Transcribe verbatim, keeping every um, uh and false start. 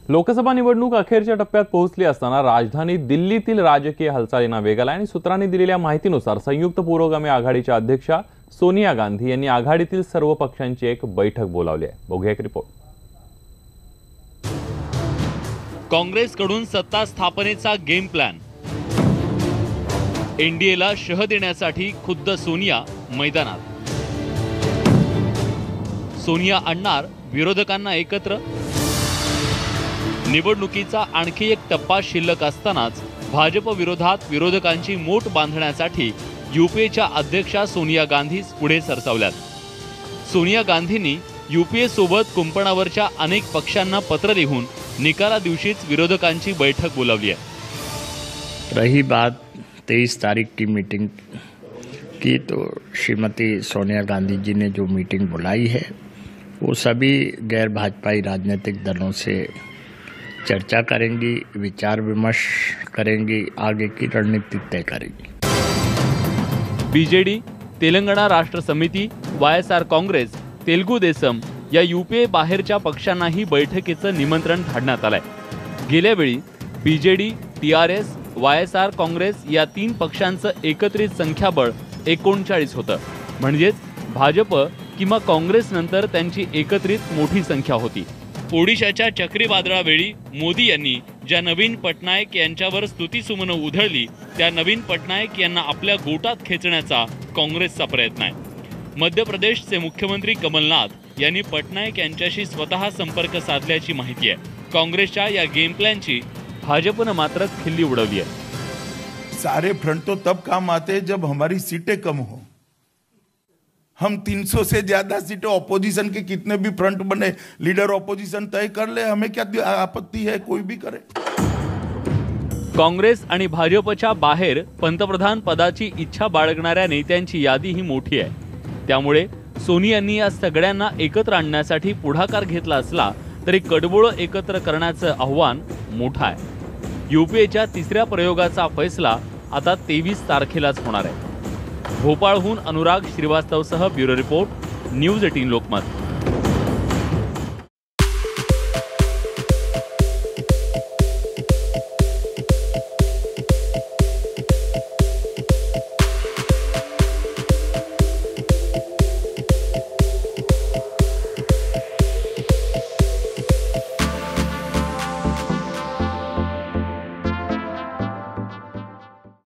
लोकसभा निवडणूक अखेरच्या टप्प्यात पोहोचली असताना राजधानी दिल्लीतील राजकीय हालचालींना वेग आला आणि सूत्रांनी दिलेल्या माहितीनुसार संयुक्त पुरोगामी आघाडीच्या अध्यक्षा सोनिया गांधी यांनी आघाडीतील सर्व पक्षांची एक बैठक बोलावली आहे। बघूया एक रिपोर्ट। काँग्रेसकडून सत्ता स्थापनेचा गेम प्लॅन, एनडीएला शह देण्यासाठी खुद्द सोनिया मैदानात। सोनिया आणणार विरोधकांना एकत्र। निवडणुकीचा आणखी एक टप्पा शिल्लक असतानाच भाजप विरोधात विरोधकांची मोट बांधण्यासाठी यूपीएच्या अध्यक्षा सोनिया गांधी पुढे सरसावल्यात। सोनिया गांधींनी यूपीए सोबत कुंपणावरच्या अनेक पक्षांना पत्र लिहून निकाला दिवशीच विरोधकांची बैठक बोलावली आहे। रही बात तेईस तारीख की मीटिंग की, तो श्रीमती सोनिया गांधी जी ने जो मीटिंग बुलाई है वो सभी गैर भाजपाई राजनीतिक दलों से चर्चा करेंगी, विचार विमर्श करेंगी, आगे की रणनीति तय करेंगी। बीजेडी, तेलंगणा राष्ट्र समिति, वायएसआर काँग्रेस, तेलुगू देसम या यूपीए बाहेरच्या पक्षांनाही बैठकीचं निमंत्रण धाडण्यात आलंय। गेल्या वेळी बीजेडी, टीआरएस, वायएसआर काँग्रेस या तीन पक्षांचं एकत्रित संख्याबळ एकोणचाळीस होतं, म्हणजेच भाजप किंवा काँग्रेस नंतर त्यांची एकत्रित मोठी संख्या होती। ओडिशाच्या चक्रीवादळावेळी मोदी यांनी ज्या नवीन पटनायक यांच्यावर स्तुतीसुमनं उधळली त्या नवीन पटनायक यांना आपल्या गोटात खेचण्याचा काँग्रेसचा प्रयत्न आहे। मध्य प्रदेशचे मुख्यमंत्री कमलनाथ यांनी पटनायक यांच्याशी स्वतः संपर्क साधल्याची माहिती आहे। काँग्रेसच्या या गेम प्लॅनची भाजपनं मात्र खिल्ली उडवली आहे। सारे फ्रंट तो तब काम आते हैं जब हमारी सीटें कम हो। हम तीन सौ से ज्यादा सीटें ऑपोजिशन के कितने भी फ्रंट बने, लीडर ऑपोजिशन तय कर ले, हमें क्या आपत्ति है, कोई भी करे। काँग्रेस आणि भाजपच्या बाहेर पंतप्रधान पदाची इच्छा बाळगणाऱ्या नेत्यांची यादी ही मोठी आहे। त्यामुळे सोनियांनी या सगळ्यांना एकत्र आणण्यासाठी पुढाकार घेतला असला तरी कडबोळं एकत्र करण्याचं आव्हान मोठं आहे। यूपीएच्या तिसऱ्या प्रयोगाचा फैसला आता तेवीस तारखेलाच होणार आहे। भोपाळहून अनुराग श्रीवास्तवसह ब्युरो रिपोर्ट, न्यूज अठरा लोकमत।